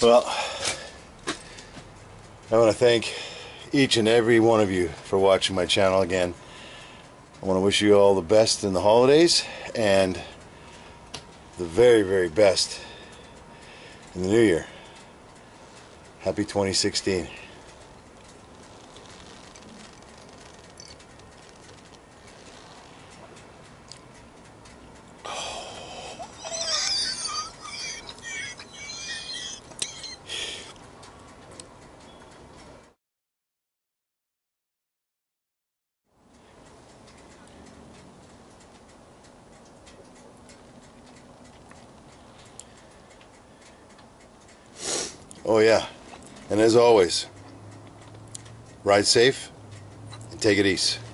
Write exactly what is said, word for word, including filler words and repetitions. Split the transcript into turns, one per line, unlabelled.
Well, I want to thank each and every one of you for watching my channel again. I want to wish you all the best in the holidays and the very, very best in the new year. Happy twenty sixteen. Oh yeah, and as always, ride safe and take it easy.